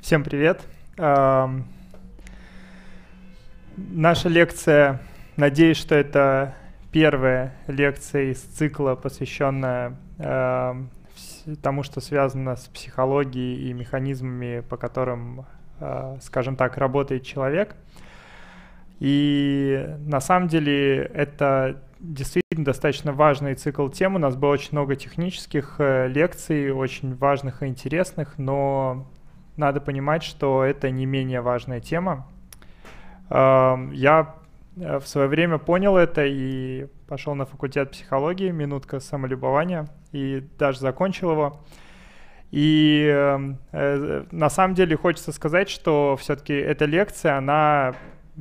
Всем привет. Наша лекция, надеюсь, что это первая лекция из цикла, посвященная тому, что связано с психологией и механизмами, по которым, скажем так, работает человек. И на самом деле это действительно достаточно важный цикл тем. У нас было очень много технических лекций, очень важных и интересных, но надо понимать, что это не менее важная тема. Я в свое время понял это и пошел на факультет психологии, минутка самолюбования, и даже закончил его. И на самом деле хочется сказать, что все-таки эта лекция, она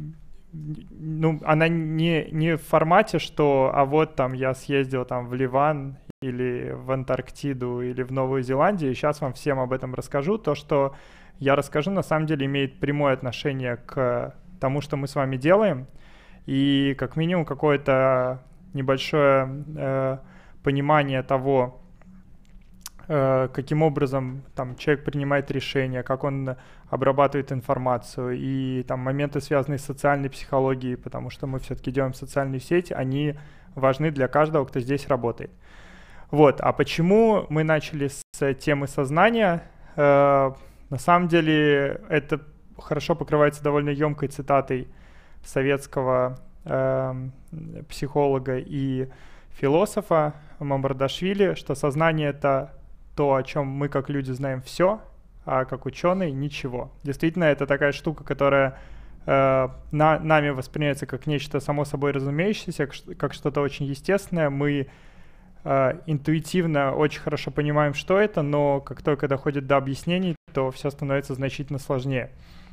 не в формате, что а вот там я съездил там в Ливан или в Антарктиду или в Новую Зеландию, и сейчас вам всем об этом расскажу. То, что я расскажу, на самом деле имеет прямое отношение к тому, что мы с вами делаем, и как минимум какое-то небольшое понимание того, каким образом там человек принимает решения, как он обрабатывает информацию, и там моменты, связанные с социальной психологией, потому что мы все-таки делаем социальные сети, они важны для каждого, кто здесь работает. Вот, а почему мы начали с темы сознания? На самом деле это хорошо покрывается довольно емкой цитатой советского психолога и философа Мамардашвили, что сознание — это то, о чем мы как люди знаем все, а как ученые — ничего. Действительно, это такая штука, которая нами воспринимается как нечто само собой разумеющееся, как что-то очень естественное. Мы интуитивно очень хорошо понимаем, что это, но как только доходит до объяснений, то все становится значительно сложнее.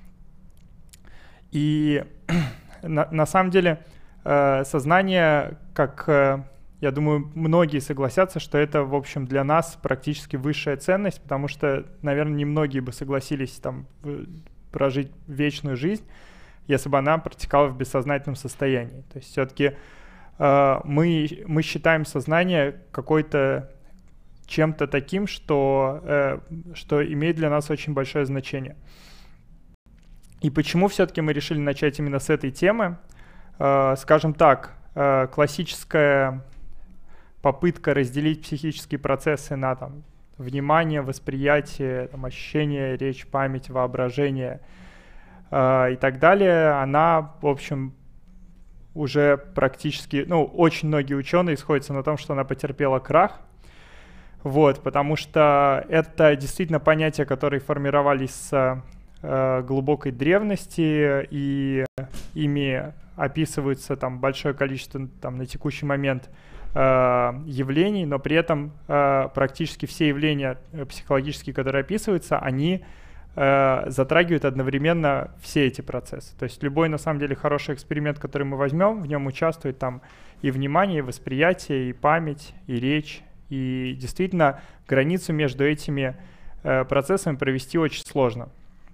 И на самом деле сознание, как я думаю, многие согласятся, что это, в общем, для нас практически высшая ценность, потому что, наверное, немногие бы согласились там прожить вечную жизнь, если бы она протекала в бессознательном состоянии. То есть все-таки мы считаем сознание какой-то чем-то таким, что имеет для нас очень большое значение. И почему все-таки мы решили начать именно с этой темы? Скажем так, классическая попытка разделить психические процессы на там, внимание, восприятие, там, ощущение, речь, память, воображение и так далее, она, в общем, уже практически, очень многие ученые сходятся на том, что она потерпела крах, вот, потому что это действительно понятия, которые формировались с глубокой древности, и ими описывается там большое количество там, на текущий момент явлений, но при этом практически все явления психологические, которые описываются, они затрагивают одновременно все эти процессы. То есть любой, на самом деле, хороший эксперимент, который мы возьмем, в нем участвует там и внимание, и восприятие, и память, и речь. И действительно границу между этими процессами провести очень сложно.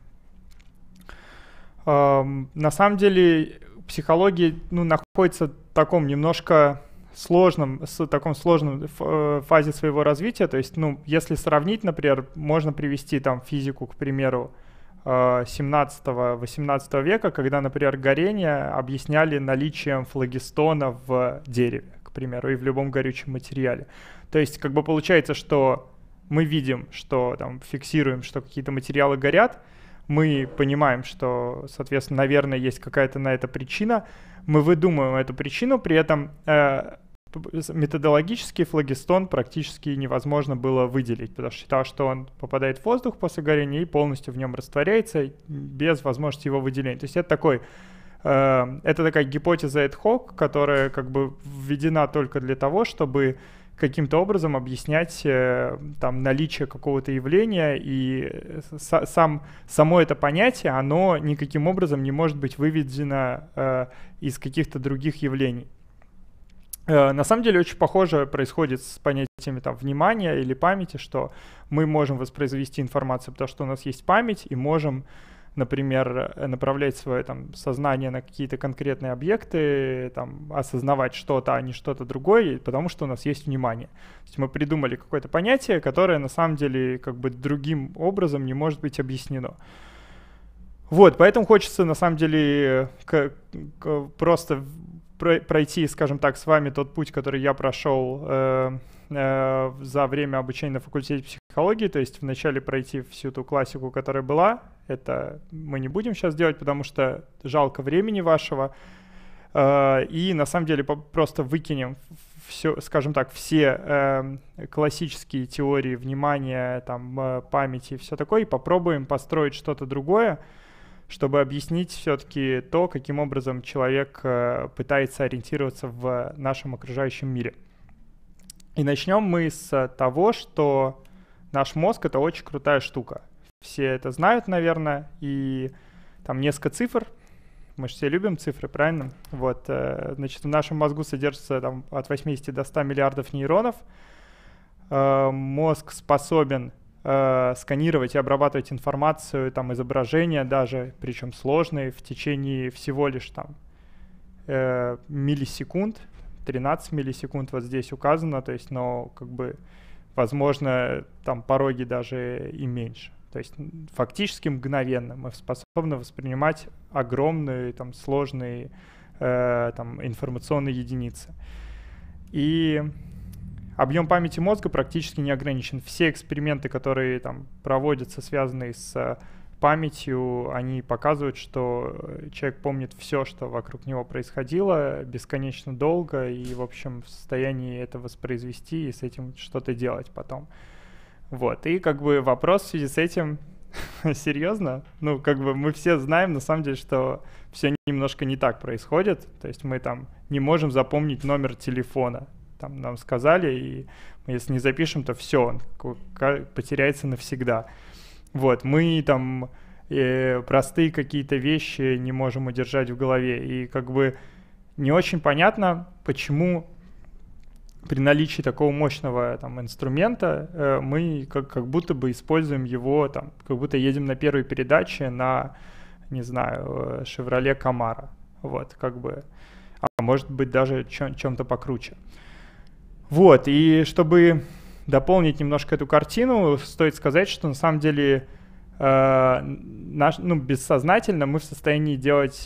На самом деле психология находится в таком немножко сложном фазе своего развития. То есть, если сравнить, например, можно привести там физику, к примеру, 17-18 века, когда, например, горение объясняли наличием флогистона в дереве, к примеру, и в любом горючем материале. То есть, как бы получается, что мы видим, что там фиксируем, что какие-то материалы горят, мы понимаем, что, соответственно, наверное, есть какая-то на это причина, мы выдумываем эту причину, при этом методологически флогистон практически невозможно было выделить, потому что считал, что он попадает в воздух после горения и полностью в нем растворяется без возможности его выделения. То есть это такая гипотеза ad hoc, которая как бы введена только для того, чтобы каким-то образом объяснять там, наличие какого-то явления, и само это понятие, оно никаким образом не может быть выведено из каких-то других явлений. На самом деле очень похоже происходит с понятиями там, внимания или памяти, что мы можем воспроизвести информацию, потому что у нас есть память, и можем например, направлять свое там сознание на какие-то конкретные объекты, там, осознавать что-то, а не что-то другое, потому что у нас есть внимание. То есть мы придумали какое-то понятие, которое на самом деле как бы другим образом не может быть объяснено. Вот, поэтому хочется на самом деле просто пройти, скажем так, с вами тот путь, который я прошел за время обучения на факультете психологии, то есть вначале пройти всю ту классику, которая была. Это мы не будем сейчас делать, потому что жалко времени вашего. И на самом деле просто выкинем все, скажем так, все классические теории внимания, там, памяти и все такое, и попробуем построить что-то другое, чтобы объяснить все-таки то, каким образом человек пытается ориентироваться в нашем окружающем мире. И начнем мы с того, что наш мозг — это очень крутая штука. Все это знают, наверное, и там несколько цифр. Мы же все любим цифры, правильно? Вот, значит, в нашем мозгу содержится там, от 80 до 100 миллиардов нейронов. Мозг способен сканировать и обрабатывать информацию, там, изображения даже, причем сложные, в течение всего лишь там миллисекунд. 13 миллисекунд вот здесь указано, то есть, но как бы, возможно, там пороги даже и меньше. То есть фактически мгновенно мы способны воспринимать огромные, там, сложные там, информационные единицы. И объем памяти мозга практически не ограничен. Все эксперименты, которые там проводятся, связанные с памятью, они показывают, что человек помнит все, что вокруг него происходило, бесконечно долго, и, в общем, в состоянии это воспроизвести и с этим что-то делать потом. Вот, и как бы вопрос в связи с этим, серьезно? Ну, как бы мы все знаем, на самом деле, что все немножко не так происходит, то есть мы там не можем запомнить номер телефона, там нам сказали, и мы, если не запишем, то все, он потеряется навсегда. Вот, мы там простые какие-то вещи не можем удержать в голове. И как бы не очень понятно, почему при наличии такого мощного там, инструмента мы как будто бы используем его, там, как будто едем на первой передаче на, не знаю, Chevrolet Camaro. Вот, как бы, а может быть даже чем-то покруче. Вот, и чтобы дополнить немножко эту картину, стоит сказать, что на самом деле бессознательно мы в состоянии делать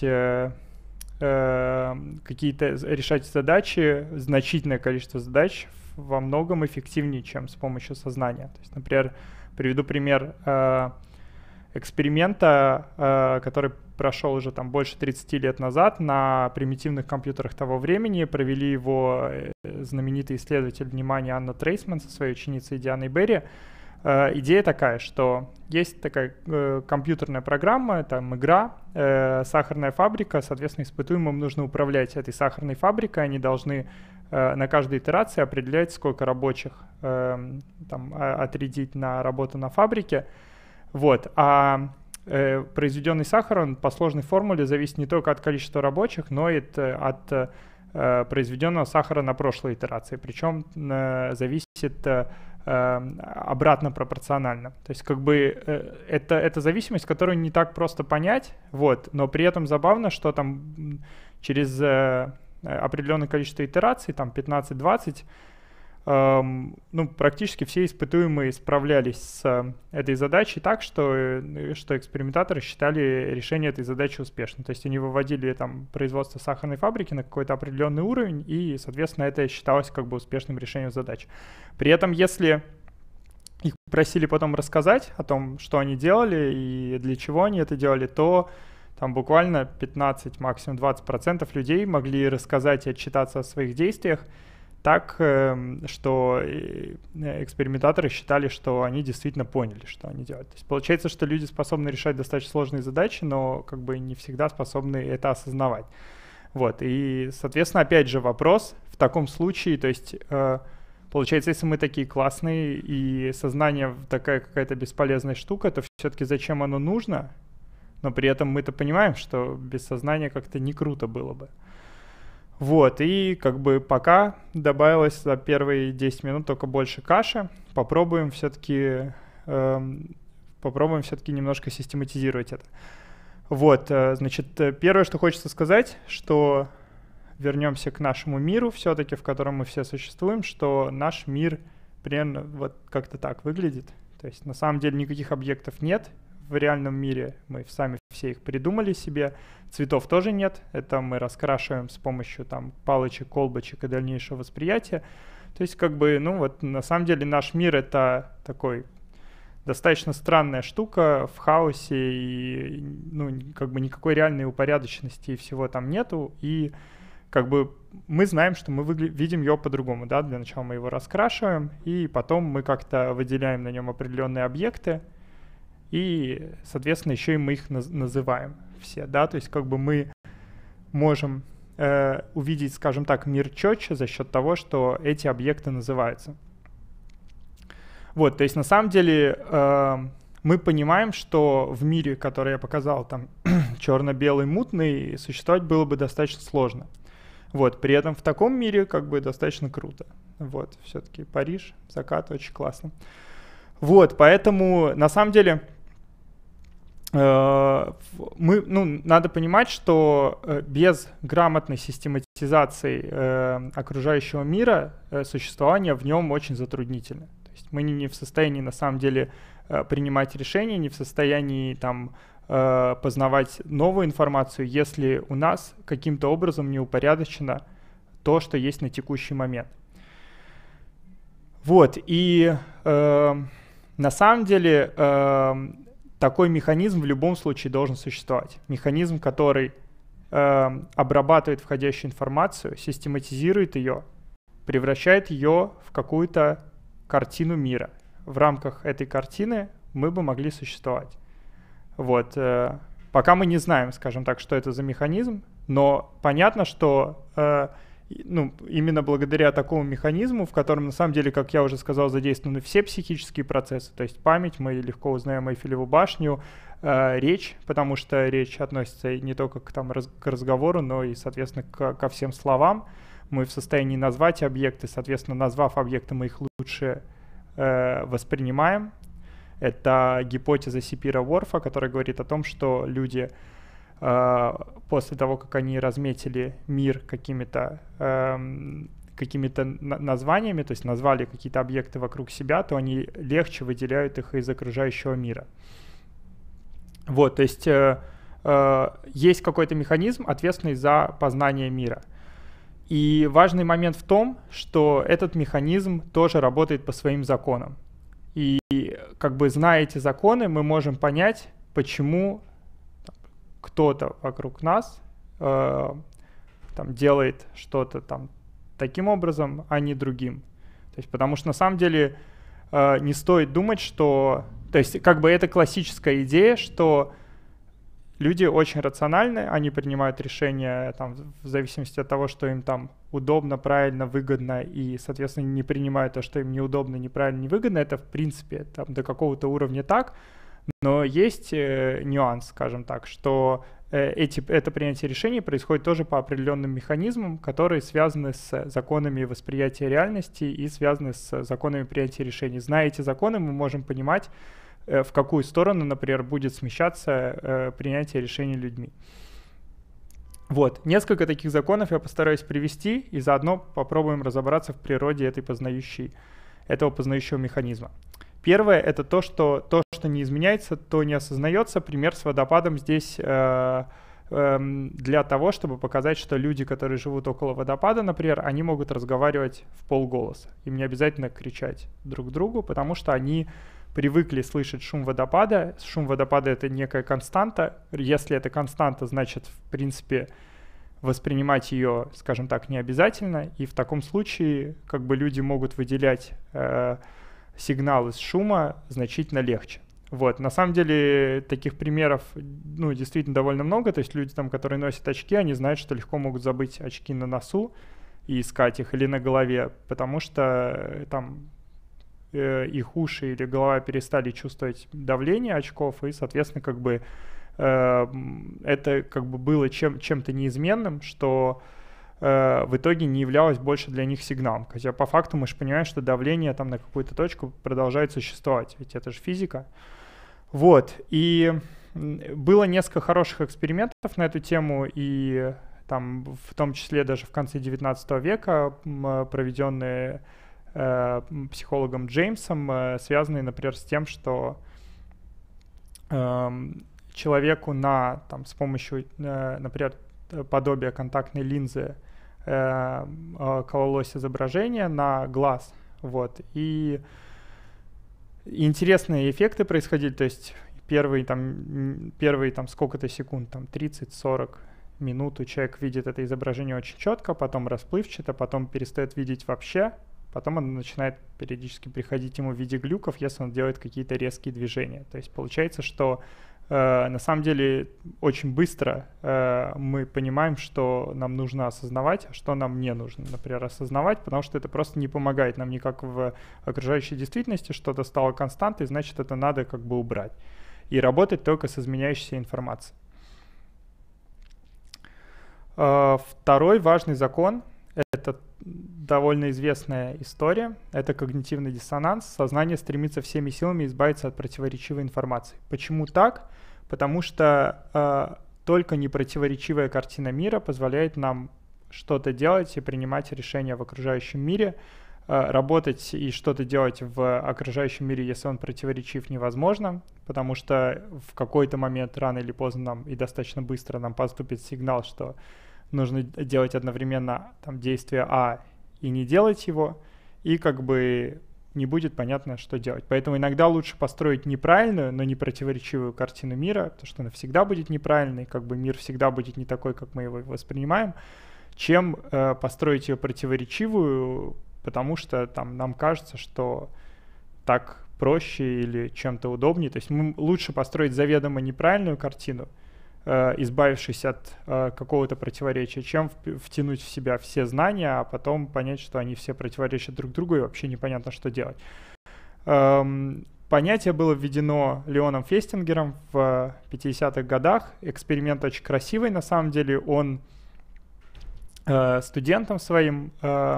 какие-то, решать задачи, значительное количество задач во многом эффективнее, чем с помощью сознания. То есть, например, приведу пример эксперимента, который прошел уже там больше 30 лет назад на примитивных компьютерах того времени. Провели его знаменитый исследователь внимания Анна Трейсман со своей ученицей Дианой Берри. Идея такая, что есть такая компьютерная программа, там игра, сахарная фабрика, соответственно, испытуемым нужно управлять этой сахарной фабрикой, они должны на каждой итерации определять, сколько рабочих там, отрядить на работу на фабрике. Вот. А произведенный сахар, он по сложной формуле зависит не только от количества рабочих, но и от произведенного сахара на прошлой итерации. Причем зависит обратно пропорционально. То есть как бы это зависимость, которую не так просто понять, вот, но при этом забавно, что там через определенное количество итераций, там 15-20, практически все испытуемые справлялись с этой задачей так, что экспериментаторы считали решение этой задачи успешным. То есть они выводили там производство сахарной фабрики на какой-то определенный уровень, и, соответственно, это считалось как бы успешным решением задач. При этом, если их просили потом рассказать о том, что они делали и для чего они это делали, то там буквально 15, максимум 20% людей могли рассказать и отчитаться о своих действиях так, что экспериментаторы считали, что они действительно поняли, что они делают. То есть получается, что люди способны решать достаточно сложные задачи, но как бы не всегда способны это осознавать. Вот. И, соответственно, опять же вопрос в таком случае, то есть получается, если мы такие классные и сознание такая какая-то бесполезная штука, то все-таки зачем оно нужно? Но при этом мы-то понимаем, что без сознания как-то не круто было бы. Вот, и как бы пока добавилось за первые 10 минут только больше каши. Попробуем все-таки немножко систематизировать это. Вот, значит, первое, что хочется сказать, что вернемся к нашему миру все-таки, в котором мы все существуем, что наш мир примерно вот как-то так выглядит. То есть на самом деле никаких объектов нет в реальном мире, мы сами все их придумали себе. Цветов тоже нет, это мы раскрашиваем с помощью там палочек, колбочек и дальнейшего восприятия. То есть как бы, ну вот на самом деле наш мир — это такой достаточно странная штука в хаосе, и ну, как бы никакой реальной упорядоченности и всего там нету, и как бы мы знаем, что мы видим его по-другому, да, для начала мы его раскрашиваем, и потом мы как-то выделяем на нем определенные объекты, и, соответственно, еще и мы их называем все, да, то есть как бы мы можем увидеть, скажем так, мир четче за счет того, что эти объекты называются. Вот, то есть на самом деле мы понимаем, что в мире, который я показал, там черно-белый, мутный, существовать было бы достаточно сложно. Вот, при этом в таком мире как бы достаточно круто. Вот, все-таки Париж, закат, очень классно. Вот, поэтому на самом деле надо понимать, что без грамотной систематизации окружающего мира существование в нем очень затруднительно. То есть мы не в состоянии на самом деле принимать решения, не в состоянии там познавать новую информацию, если у нас каким-то образом не упорядочено то, что есть на текущий момент. Вот, и на самом деле такой механизм в любом случае должен существовать. Механизм, который обрабатывает входящую информацию, систематизирует ее, превращает ее в какую-то картину мира. В рамках этой картины мы бы могли существовать. Вот. Пока мы не знаем, скажем так, что это за механизм, но понятно, что именно благодаря такому механизму, в котором, на самом деле, как я уже сказал, задействованы все психические процессы, то есть память, мы легко узнаем Эйфелеву башню, речь, потому что речь относится не только к разговору, но и, соответственно, ко всем словам. Мы в состоянии назвать объекты, соответственно, назвав объекты, мы их лучше воспринимаем. Это гипотеза Сапира-Ворфа, которая говорит о том, что люди после того, как они разметили мир какими-то названиями, то есть назвали какие-то объекты вокруг себя, то они легче выделяют их из окружающего мира. Вот, то есть есть какой-то механизм, ответственный за познание мира. И важный момент в том, что этот механизм тоже работает по своим законам. И как бы зная эти законы, мы можем понять, почему кто-то вокруг нас делает что-то там таким образом, а не другим. То есть, потому что на самом деле не стоит думать, что... То есть как бы это классическая идея, что люди очень рациональны, они принимают решения там, в зависимости от того, что им там удобно, правильно, выгодно, и, соответственно, не принимают то, что им неудобно, неправильно, невыгодно. Это, в принципе, там, до какого-то уровня так. Но есть нюанс, скажем так, что это принятие решений происходит тоже по определенным механизмам, которые связаны с законами восприятия реальности и связаны с законами принятия решений. Зная эти законы, мы можем понимать, в какую сторону, например, будет смещаться принятие решений людьми. Вот, несколько таких законов я постараюсь привести, и заодно попробуем разобраться в природе этого познающего механизма. Первое — это то, что не изменяется, то не осознается. Пример с водопадом здесь для того, чтобы показать, что люди, которые живут около водопада, например, они могут разговаривать в полголоса. Им не обязательно кричать друг другу, потому что они привыкли слышать шум водопада. Шум водопада — это некая константа. Если это константа, значит, в принципе, воспринимать ее, скажем так, не обязательно. И в таком случае как бы люди могут выделять сигнал из шума значительно легче. Вот. На самом деле таких примеров действительно довольно много. То есть люди, которые носят очки, они знают, что легко могут забыть очки на носу и искать их, или на голове, потому что там их уши или голова перестали чувствовать давление очков, и, соответственно, как бы это как бы было чем-то неизменным, что в итоге не являлось больше для них сигналом. Хотя по факту мы же понимаем, что давление там на какую-то точку продолжает существовать, ведь это же физика. Вот, и было несколько хороших экспериментов на эту тему, и там в том числе даже в конце 19 века проведенные психологом Джеймсом, связанные, например, с тем, что человеку с помощью, например, подобия контактной линзы кололось изображение на глаз, вот, и интересные эффекты происходили, то есть первые сколько-то секунд, 30-40 минут человек видит это изображение очень четко, потом расплывчато, потом перестает видеть вообще, потом оно начинает периодически приходить ему в виде глюков, если он делает какие-то резкие движения. То есть получается, что на самом деле очень быстро мы понимаем, что нам нужно осознавать, а что нам не нужно, например, осознавать, потому что это просто не помогает нам никак в окружающей действительности, что-то стало константой, значит, это надо как бы убрать. И работать только с изменяющейся информацией. Второй важный закон — это довольно известная история. Это когнитивный диссонанс. Сознание стремится всеми силами избавиться от противоречивой информации. Почему так? Потому что только непротиворечивая картина мира позволяет нам что-то делать и принимать решения в окружающем мире. Работать и что-то делать в окружающем мире, если он противоречив, невозможно, потому что в какой-то момент, рано или поздно нам и достаточно быстро нам поступит сигнал, что нужно делать одновременно действие А и не делать его, и как бы не будет понятно, что делать. Поэтому иногда лучше построить неправильную, но не противоречивую картину мира, потому что она всегда будет неправильной, как бы мир всегда будет не такой, как мы его воспринимаем, чем построить ее противоречивую, потому что нам кажется, что так проще или чем-то удобнее. То есть лучше построить заведомо неправильную картину, избавившись от какого-то противоречия, чем втянуть в себя все знания, а потом понять, что они все противоречат друг другу и вообще непонятно, что делать. Понятие было введено Леоном Фестингером в 50-х годах. Эксперимент очень красивый, на самом деле. Он студентам своим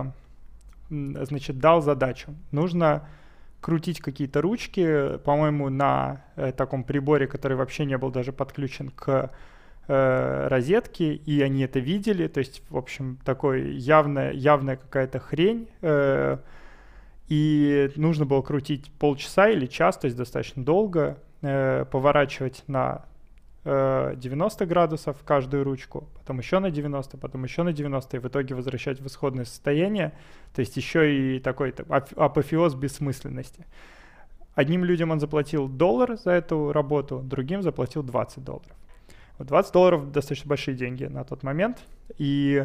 дал задачу. Нужно крутить какие-то ручки, по-моему, на таком приборе, который вообще не был даже подключен к розетке, и они это видели, то есть, в общем, такой явная какая-то хрень, и нужно было крутить полчаса или час, то есть достаточно долго, поворачивать на 90 градусов каждую ручку, потом еще на 90, потом еще на 90, и в итоге возвращать в исходное состояние. То есть еще и такой апофеоз бессмысленности. Одним людям он заплатил $1 за эту работу, другим заплатил $20. Вот $20 достаточно большие деньги на тот момент. И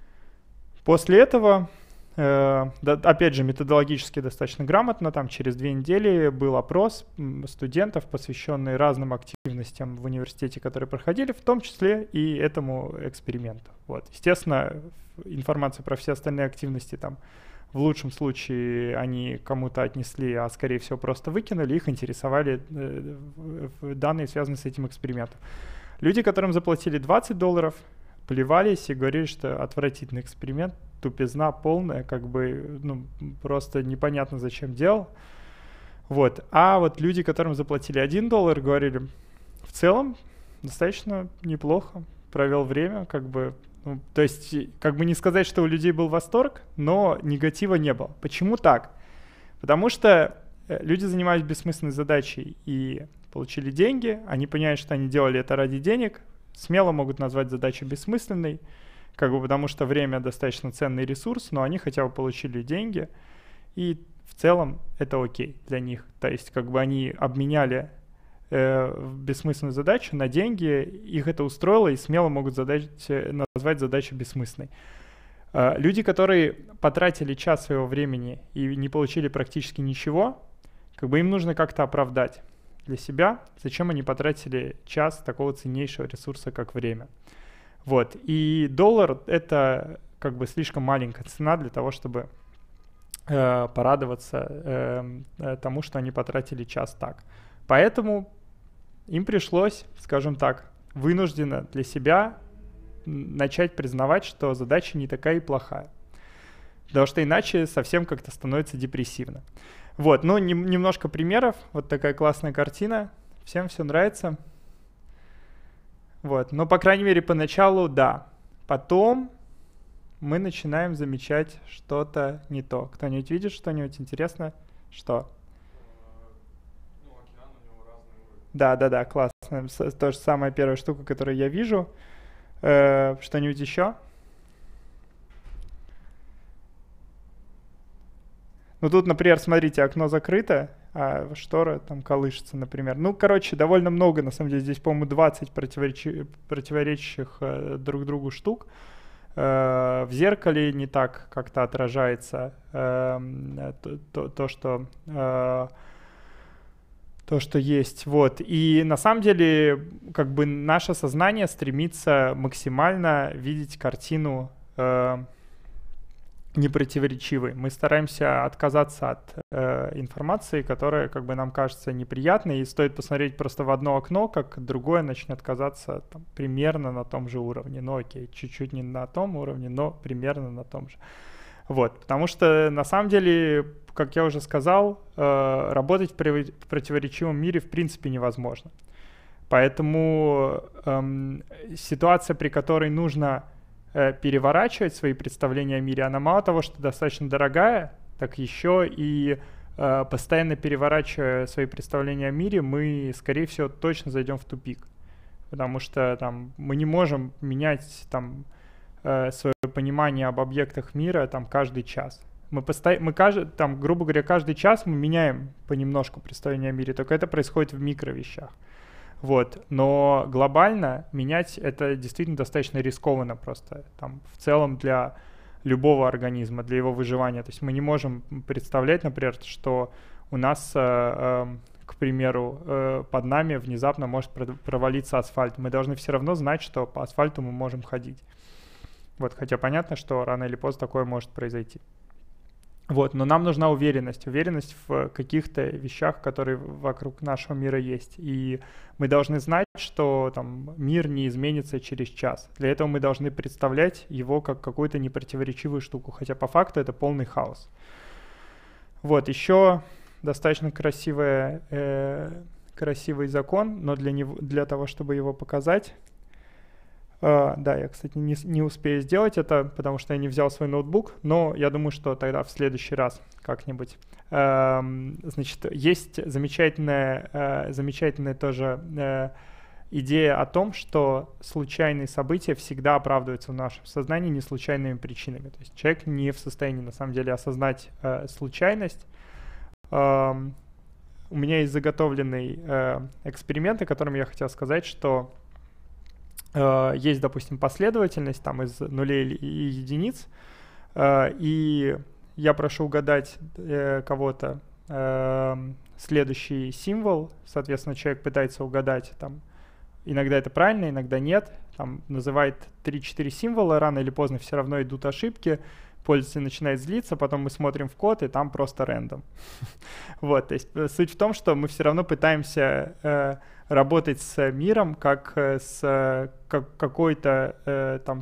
после этого, опять же, методологически достаточно грамотно, через 2 недели был опрос студентов, посвященный разным активностям в университете, которые проходили, в том числе и этому эксперименту. Вот. Естественно, информация про все остальные активности в лучшем случае они кому-то отнесли, а скорее всего просто выкинули, их интересовали данные, связанные с этим экспериментом. Люди, которым заплатили $20, плевались и говорили, что отвратительный эксперимент, тупизна полная, просто непонятно зачем делал. Вот. А вот люди, которым заплатили $1, говорили, в целом достаточно неплохо, провел время, то есть, не сказать, что у людей был восторг, но негатива не было. Почему так? Потому что люди занимались бессмысленной задачей и получили деньги, они понимают, что они делали это ради денег, смело могут назвать задачу бессмысленной, потому что время достаточно ценный ресурс, но они хотя бы получили деньги, и в целом это окей для них. То есть они обменяли бессмысленную задачу на деньги, их это устроило, и смело могут назвать задачу бессмысленной. Люди, которые потратили час своего времени и не получили практически ничего, им нужно как-то оправдать для себя, зачем они потратили час такого ценнейшего ресурса, как время. Вот. И $1 — это слишком маленькая цена для того, чтобы порадоваться тому, что они потратили час так. Поэтому им пришлось, скажем так, вынужденно для себя начать признавать, что задача не такая и плохая. Потому что иначе совсем как-то становится депрессивно. Вот, немножко примеров. Вот такая классная картина. Всем все нравится. Вот. Но, по крайней мере, поначалу да. Потом мы начинаем замечать что-то не то. Кто-нибудь видит что-нибудь интересное? Что? Ну, океан у него разный уровень. Да, классно. То же самая первая штука, которую я вижу. Что-нибудь еще? Ну тут, например, смотрите, окно закрыто, а штора там колышется, например. Ну, короче, довольно много, на самом деле, здесь, по-моему, 20 противоречащих друг другу штук. В зеркале не так как-то отражается то, что есть. Вот. И на самом деле, как бы наше сознание стремится максимально видеть картину непротиворечивой. Мы стараемся отказаться от информации, которая как бы нам кажется неприятной, и стоит посмотреть просто в одно окно, как другое начнет казаться там, примерно на том же уровне. Ну окей, чуть-чуть не на том уровне, но примерно на том же. Вот, потому что на самом деле, как я уже сказал, работать в противоречивом мире в принципе невозможно. Поэтому ситуация, при которой нужно переворачивать свои представления о мире, она мало того, что достаточно дорогая, так еще и постоянно переворачивая свои представления о мире, мы, скорее всего, точно зайдем в тупик. Потому что там, мы не можем менять там, свое понимание об объектах мира там, каждый час. Там, грубо говоря, каждый час мы меняем понемножку представление о мире, только это происходит в микровещах. Вот. Но глобально менять это действительно достаточно рискованно просто. Там, в целом для любого организма, для его выживания. То есть мы не можем представлять, например, что у нас, к примеру, под нами внезапно может провалиться асфальт. Мы должны все равно знать, что по асфальту мы можем ходить. Вот, хотя понятно, что рано или поздно такое может произойти. Вот, но нам нужна уверенность в каких-то вещах, которые вокруг нашего мира есть. И мы должны знать, что там, мир не изменится через час. Для этого мы должны представлять его как какую-то непротиворечивую штуку, хотя по факту это полный хаос. Вот, еще достаточно красивый закон, но для того, чтобы его показать... Да, я, кстати, не успею сделать это, потому что я не взял свой ноутбук, но я думаю, что тогда в следующий раз как-нибудь. Значит, есть замечательная тоже идея о том, что случайные события всегда оправдываются в нашем сознании не случайными причинами. То есть человек не в состоянии, на самом деле, осознать случайность. У меня есть заготовленный эксперимент, о котором я хотел сказать, что есть, допустим, последовательность там из нулей и единиц, и я прошу угадать кого-то следующий символ, соответственно, человек пытается угадать, там, иногда это правильно, иногда нет, там, называет 3-4 символа, рано или поздно все равно идут ошибки, пользователь начинает злиться, потом мы смотрим в код, и там просто рандом. Вот, то есть суть в том, что мы все равно пытаемся работать с миром как с какой-то там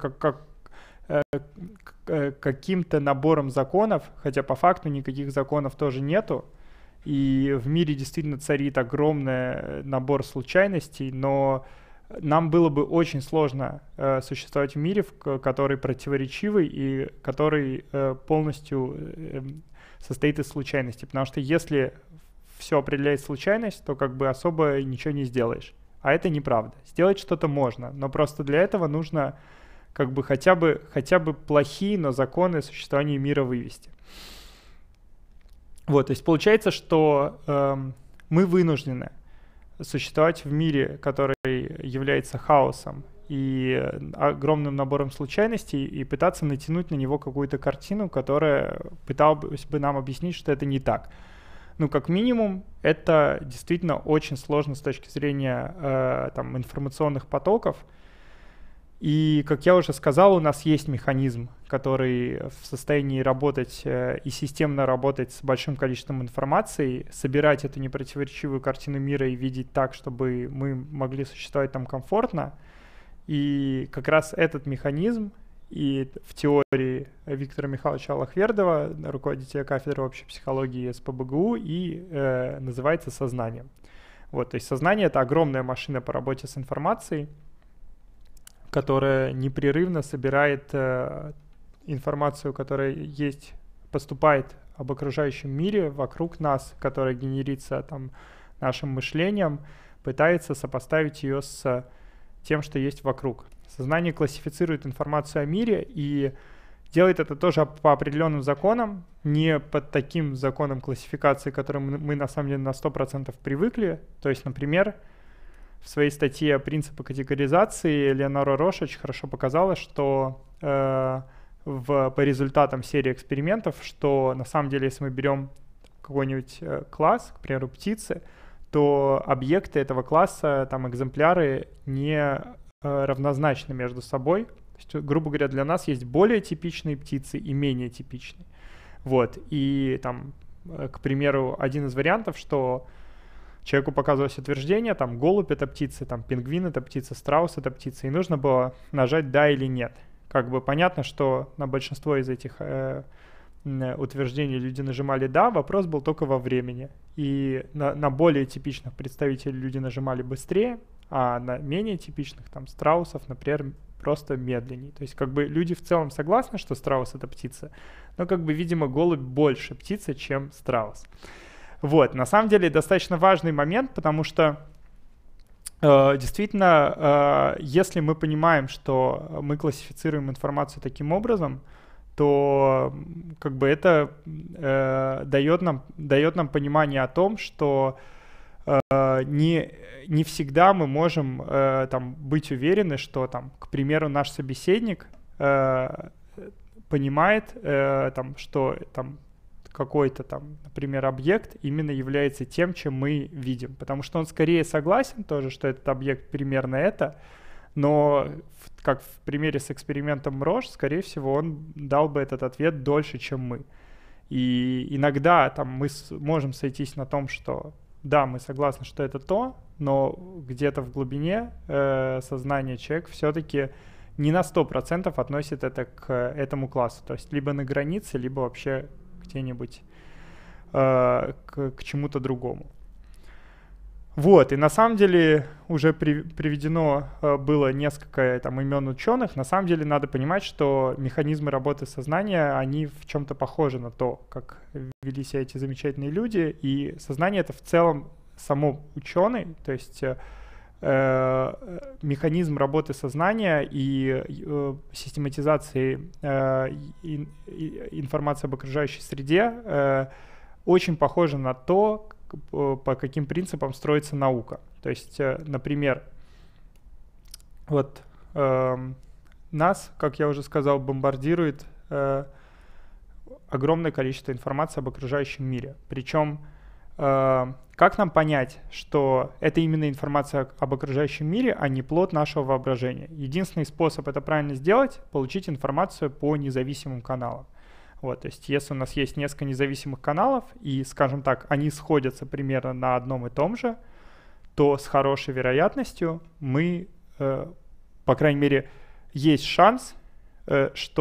каким-то набором законов, хотя по факту никаких законов тоже нету, и в мире действительно царит огромный набор случайностей, но нам было бы очень сложно существовать в мире, который противоречивый и который полностью состоит из случайностей. Потому что если все определяет случайность, то как бы особо ничего не сделаешь. А это неправда. Сделать что-то можно, но просто для этого нужно как бы хотя бы плохие, но законы существования мира вывести. Вот, то есть получается, что мы вынуждены существовать в мире, который является хаосом и огромным набором случайностей, и пытаться натянуть на него какую-то картину, которая пыталась бы нам объяснить, что это не так. Ну, как минимум, это действительно очень сложно с точки зрения там, информационных потоков. И, как я уже сказал, у нас есть механизм, который в состоянии работать и системно работать с большим количеством информации, собирать эту непротиворечивую картину мира и видеть так, чтобы мы могли существовать там комфортно. И как раз этот механизм и в теории Виктора Михайловича Аллахвердова, руководителя кафедры общей психологии СПбГУ, и называется сознанием. Вот, то есть сознание — это огромная машина по работе с информацией, которая непрерывно собирает информацию, которая есть, поступает об окружающем мире вокруг нас, которая генерится там нашим мышлением, пытается сопоставить ее с тем, что есть вокруг. Сознание классифицирует информацию о мире и делает это тоже по определенным законам, не под таким законом классификации, к которым мы на самом деле на 100% привыкли. То есть, например, в своей статье «Принципы категоризации» Леонора Рош очень хорошо показала, что по результатам серии экспериментов, что на самом деле, если мы берем какой-нибудь класс, к примеру, птицы, то объекты этого класса, там экземпляры не равнозначны между собой. То есть, грубо говоря, для нас есть более типичные птицы и менее типичные. Вот. И там, к примеру, один из вариантов, что человеку показывалось утверждение, там голубь — это птица, там пингвин — это птица, страус — это птица, и нужно было нажать «да» или «нет». Как бы понятно, что на большинство из этих утверждений люди нажимали «да», вопрос был только во времени. И на более типичных представителей люди нажимали быстрее, а на менее типичных, там, страусов, например, просто медленнее. То есть как бы люди в целом согласны, что страус — это птица, но как бы, видимо, голубь больше птица, чем страус. Вот, на самом деле достаточно важный момент, потому что действительно, если мы понимаем, что мы классифицируем информацию таким образом, то как бы это дает нам понимание о том, что не всегда мы можем там быть уверены, что там, к примеру, наш собеседник понимает, там, что там какой-то там, например, объект именно является тем, чем мы видим. Потому что он скорее согласен тоже, что этот объект примерно это, но как в примере с экспериментом Рош, скорее всего, он дал бы этот ответ дольше, чем мы. И иногда там мы можем сойтись на том, что да, мы согласны, что это то, но где-то в глубине сознания человек все-таки не на 100% относит это к этому классу. То есть либо на границе, либо вообще где-нибудь к чему-то другому. Вот, и на самом деле уже приведено было несколько там имен ученых. На самом деле надо понимать, что механизмы работы сознания, они в чем-то похожи на то, как вели себя эти замечательные люди. И сознание — это в целом само ученый, то есть механизм работы сознания и систематизации информации об окружающей среде очень похожи на то, по каким принципам строится наука. То есть, например, вот нас, как я уже сказал, бомбардирует огромное количество информации об окружающем мире. Причем как нам понять, что это именно информация об окружающем мире, а не плод нашего воображения? Единственный способ это правильно сделать — получить информацию по независимым каналам. Вот, то есть если у нас есть несколько независимых каналов, и, скажем так, они сходятся примерно на одном и том же, то с хорошей вероятностью мы, по крайней мере, есть шанс, что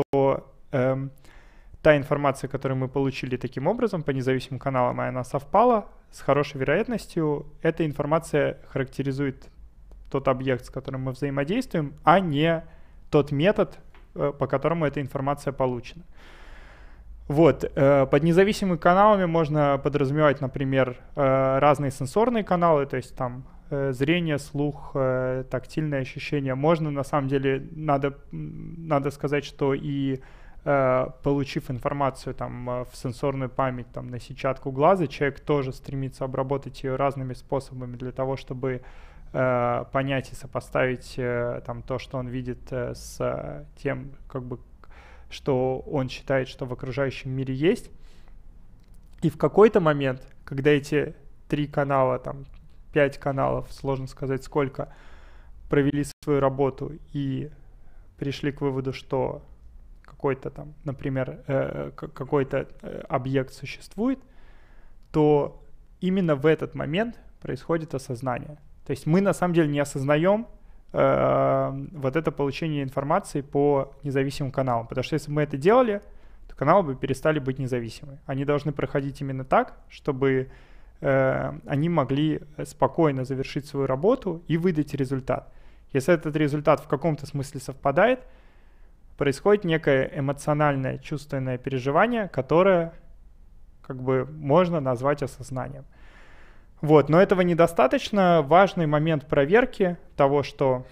та информация, которую мы получили таким образом по независимым каналам, и она совпала, с хорошей вероятностью эта информация характеризует тот объект, с которым мы взаимодействуем, а не тот метод, по которому эта информация получена. Вот, под независимыми каналами можно подразумевать, например, разные сенсорные каналы, то есть там зрение, слух, тактильные ощущения. Можно, на самом деле, надо сказать, что и получив информацию там в сенсорную память там на сетчатку глаза, человек тоже стремится обработать ее разными способами для того, чтобы понять и сопоставить там то, что он видит, с тем, как бы, что он считает, что в окружающем мире есть. И в какой-то момент, когда эти 3 канала, там 5 каналов, сложно сказать сколько, провели свою работу и пришли к выводу, что какой-то там, например, какой-то объект существует, то именно в этот момент происходит осознание. То есть мы на самом деле не осознаем вот это получение информации по независимым каналам. Потому что если бы мы это делали, то каналы бы перестали быть независимыми. Они должны проходить именно так, чтобы они могли спокойно завершить свою работу и выдать результат. Если этот результат в каком-то смысле совпадает, происходит некое эмоциональное чувственное переживание, которое как бы можно назвать осознанием. Вот, но этого недостаточно. Важный момент проверки того, что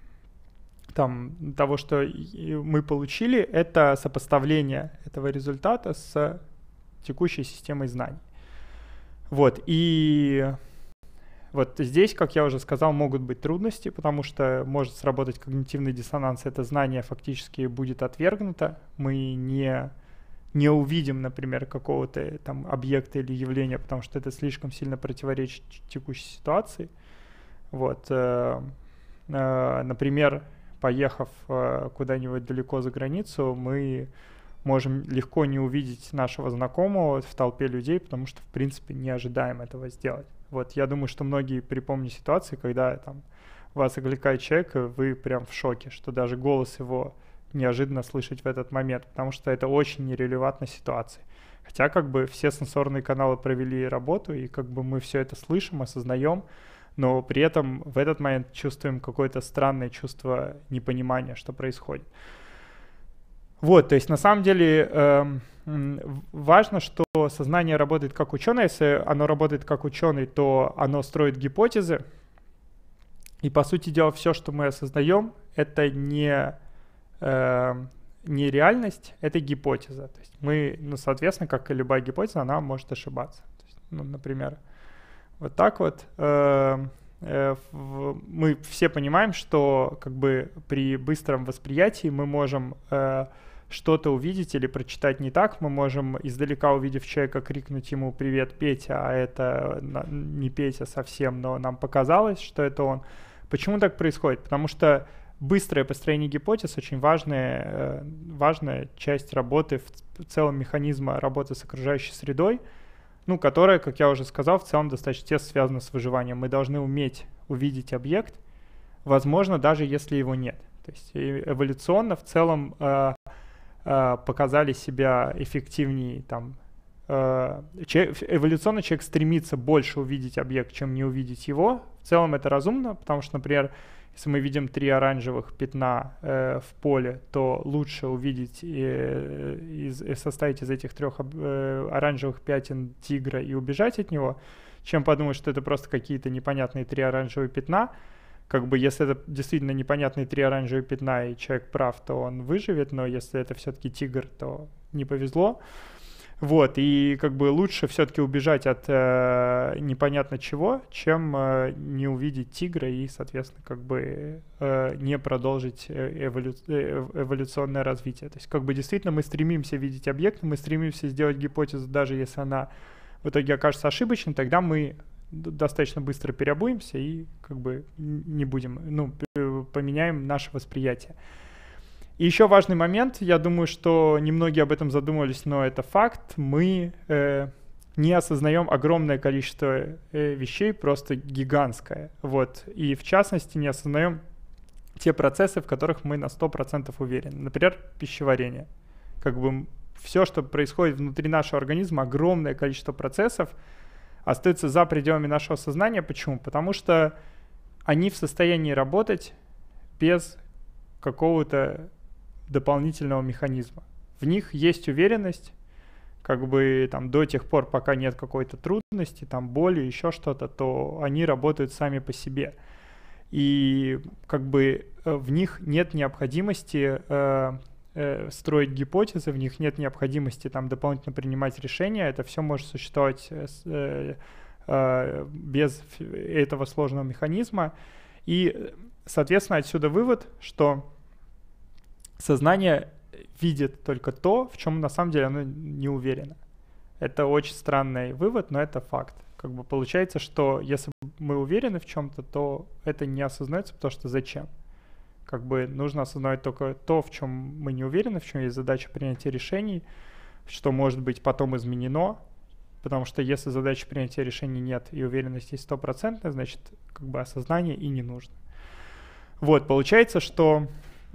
мы получили, это сопоставление этого результата с текущей системой знаний. Вот, и вот здесь, как я уже сказал, могут быть трудности, потому что может сработать когнитивный диссонанс, это знание фактически будет отвергнуто, мы не увидим, например, какого-то там объекта или явления, потому что это слишком сильно противоречит текущей ситуации. Вот, например, поехав куда-нибудь далеко за границу, мы можем легко не увидеть нашего знакомого в толпе людей, потому что, в принципе, не ожидаем этого сделать. Вот, я думаю, что многие припомнят ситуации, когда там вас окликает человек, и вы прям в шоке, что даже голос его неожиданно слышать в этот момент, потому что это очень нерелевантная ситуация. Хотя как бы все сенсорные каналы провели работу, и как бы мы все это слышим, осознаем, но при этом в этот момент чувствуем какое-то странное чувство непонимания, что происходит. Вот, то есть на самом деле важно, что сознание работает как ученый. Если оно работает как ученый, то оно строит гипотезы. И по сути дела все, что мы осознаем, это не реальность, это гипотеза. То есть мы, соответственно, как и любая гипотеза, она может ошибаться. То есть, например, вот так вот. Мы все понимаем, что как бы при быстром восприятии мы можем что-то увидеть или прочитать не так. Мы можем издалека, увидев человека, крикнуть ему «Привет, Петя», а это не Петя совсем, но нам показалось, что это он. Почему так происходит? Потому что быстрое построение гипотез очень важная часть работы, в целом механизма работы с окружающей средой, которая, как я уже сказал, в целом достаточно тесно связана с выживанием. Мы должны уметь увидеть объект, возможно, даже если его нет. То есть эволюционно в целом показали себя эффективнее. Эволюционно человек стремится больше увидеть объект, чем не увидеть его. В целом это разумно, потому что, например, если мы видим 3 оранжевых пятна в поле, то лучше увидеть и составить из этих 3 оранжевых пятен тигра и убежать от него, чем подумать, что это просто какие-то непонятные 3 оранжевые пятна. Как бы если это действительно непонятные 3 оранжевые пятна, и человек прав, то он выживет, но если это все-таки тигр, то не повезло. Вот, и как бы лучше все-таки убежать от непонятно чего, чем не увидеть тигра и, соответственно, как бы не продолжить эволюционное развитие. То есть как бы действительно мы стремимся видеть объект, мы стремимся сделать гипотезу, даже если она в итоге окажется ошибочной, тогда мы достаточно быстро переобуемся и как бы не будем, поменяем наше восприятие. И еще важный момент, я думаю, что немногие об этом задумывались, но это факт, мы не осознаем огромное количество вещей, просто гигантское. Вот. И в частности не осознаем те процессы, в которых мы на 100% уверены. Например, пищеварение. Как бы все, что происходит внутри нашего организма, огромное количество процессов, остается за пределами нашего сознания. Почему? Потому что они в состоянии работать без какого-то дополнительного механизма. В них есть уверенность, как бы там до тех пор, пока нет какой-то трудности, там боли, еще что-то, то они работают сами по себе. И как бы в них нет необходимости строить гипотезы, в них нет необходимости там дополнительно принимать решения. Это все может существовать без этого сложного механизма. И, соответственно, отсюда вывод, что сознание видит только то, в чем на самом деле оно не уверено. Это очень странный вывод, но это факт. Как бы получается, что если мы уверены в чем-то, то это не осознается, потому что зачем? Как бы нужно осознавать только то, в чем мы не уверены, в чем есть задача принятия решений, что может быть потом изменено, потому что если задачи принятия решений нет и уверенность есть 100%, значит, как бы осознание и не нужно. Вот, получается, что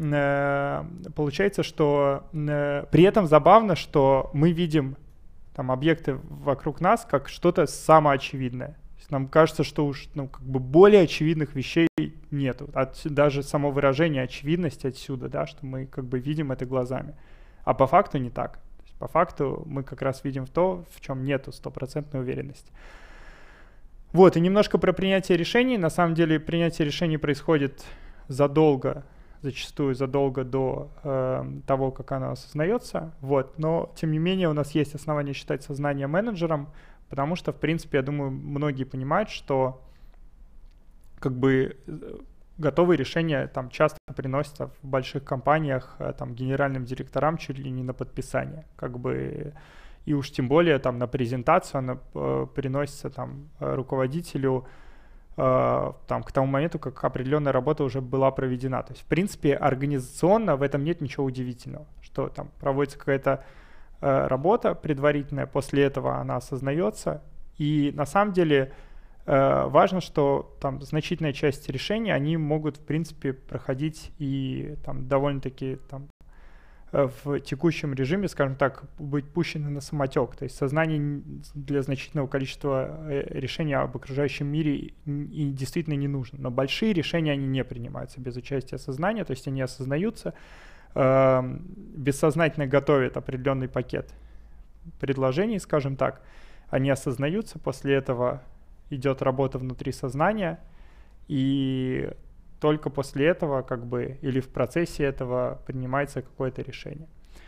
при этом забавно, что мы видим там объекты вокруг нас как что-то самоочевидное. Нам кажется, что уж как бы более очевидных вещей нету. Даже само выражение очевидности отсюда, да, что мы как бы видим это глазами. А по факту не так. То есть по факту мы как раз видим то, в чем нету стопроцентной уверенности. Вот, и немножко про принятие решений. На самом деле принятие решений происходит зачастую задолго до того, как оно осознается. Вот, но, тем не менее, у нас есть основания считать сознание менеджером, потому что, в принципе, я думаю, многие понимают, что как бы готовые решения там часто приносятся в больших компаниях там генеральным директорам чуть ли не на подписание, как бы, и уж тем более там на презентацию она приносится там руководителю там к тому моменту, как определенная работа уже была проведена. То есть, в принципе, организационно в этом нет ничего удивительного, что там проводится какая-то работа предварительная, после этого она осознается, и на самом деле важно, что там значительная часть решений, они могут, в принципе, проходить и там довольно-таки там в текущем режиме, скажем так, быть пущены на самотек. То есть сознание для значительного количества решений об окружающем мире и действительно не нужно. Но большие решения, они не принимаются без участия сознания, то есть они осознаются, бессознательно готовят определенный пакет предложений, скажем так, они осознаются, после этого идет работа внутри сознания, и только после этого, как бы, или в процессе этого принимается какое-то решение.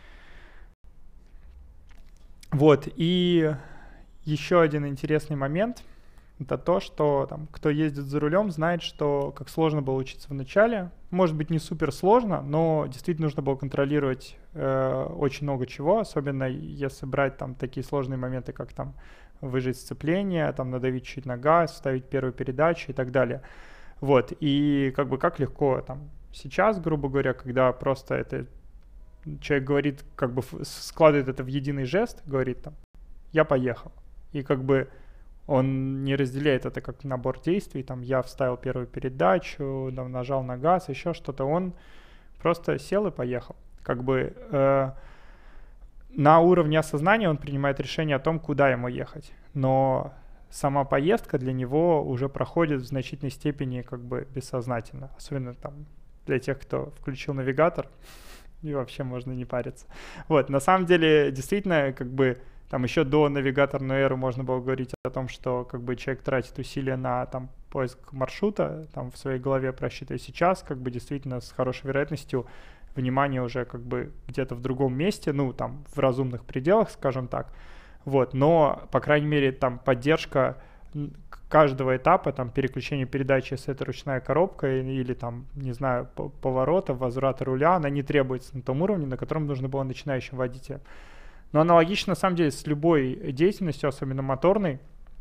Вот, и еще один интересный момент — это то, что там, кто ездит за рулем, знает, что как сложно было учиться в начале. Может быть, не супер сложно, но действительно нужно было контролировать очень много чего, особенно если брать там такие сложные моменты, как там выжать сцепление, там надавить чуть на газ, вставить первую передачу и так далее. Вот, и как бы как легко там сейчас, грубо говоря, когда просто это человек говорит, как бы складывает это в единый жест, говорит там «я поехал». И как бы он не разделяет это как набор действий, там я вставил первую передачу, там, нажал на газ, еще что-то, он просто сел и поехал. Как бы на уровне осознания он принимает решение о том, куда ему ехать, но сама поездка для него уже проходит в значительной степени как бы бессознательно, особенно там для тех, кто включил навигатор, и вообще можно не париться. Вот, на самом деле, действительно, как бы там еще до навигаторной эры можно было говорить о том, что как бы человек тратит усилия на там поиск маршрута, там в своей голове просчитывая. Сейчас как бы действительно с хорошей вероятностью внимание уже как бы где-то в другом месте, ну там в разумных пределах, скажем так. Вот, но, по крайней мере, там поддержка каждого этапа, там переключение передачи, если это ручная коробка или там, не знаю, поворота, возврата руля, она не требуется на том уровне, на котором нужно было начинающим водителям. Но аналогично, на самом деле, с любой деятельностью, особенно моторной,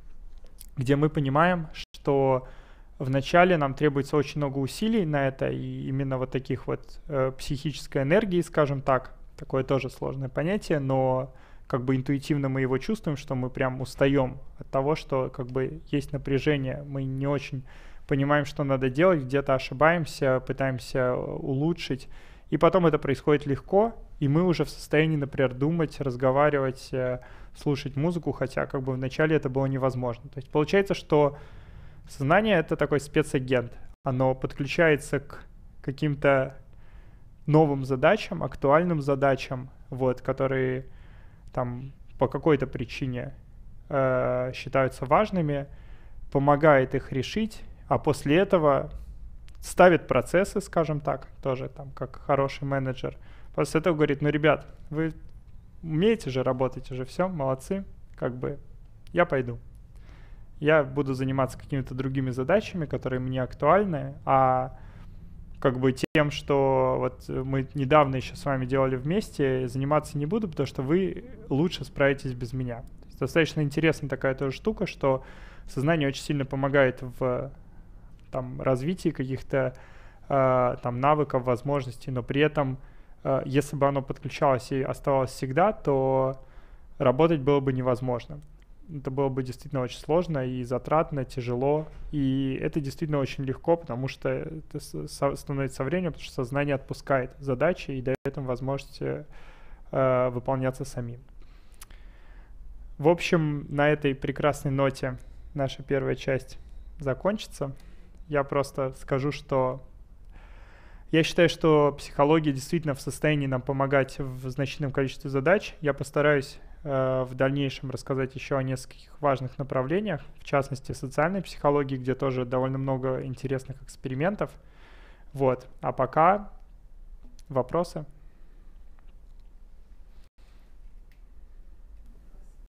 где мы понимаем, что вначале нам требуется очень много усилий на это, и именно вот таких вот психической энергии, скажем так, такое тоже сложное понятие, но как бы интуитивно мы его чувствуем, что мы прям устаем от того, что как бы есть напряжение, мы не очень понимаем, что надо делать, где-то ошибаемся, пытаемся улучшить, и потом это происходит легко, и мы уже в состоянии, например, думать, разговаривать, слушать музыку, хотя как бы вначале это было невозможно. То есть получается, что сознание — это такой спецагент, оно подключается к каким-то новым задачам, актуальным задачам, вот, которые там по какой-то причине считаются важными, помогает их решить, а после этого ставит процессы, скажем так, тоже там как хороший менеджер. После этого говорит: ну, ребят, вы умеете же работать уже, все, молодцы, как бы я пойду. Я буду заниматься какими-то другими задачами, которые мне актуальны, а как бы тем, что вот мы недавно еще с вами делали вместе, заниматься не буду, потому что вы лучше справитесь без меня. То есть достаточно интересная такая тоже штука, что сознание очень сильно помогает в там развитии каких-то там навыков, возможностей, но при этом, если бы оно подключалось и оставалось всегда, то работать было бы невозможно. Это было бы действительно очень сложно и затратно, тяжело. И это действительно очень легко, потому что это становится со временем, потому что сознание отпускает задачи и дает им возможность выполняться самим. В общем, на этой прекрасной ноте наша первая часть закончится. Я просто скажу, что я считаю, что психология действительно в состоянии нам помогать в значительном количестве задач. Я постараюсь в дальнейшем рассказать еще о нескольких важных направлениях, в частности, социальной психологии, где тоже довольно много интересных экспериментов. Вот. А пока вопросы.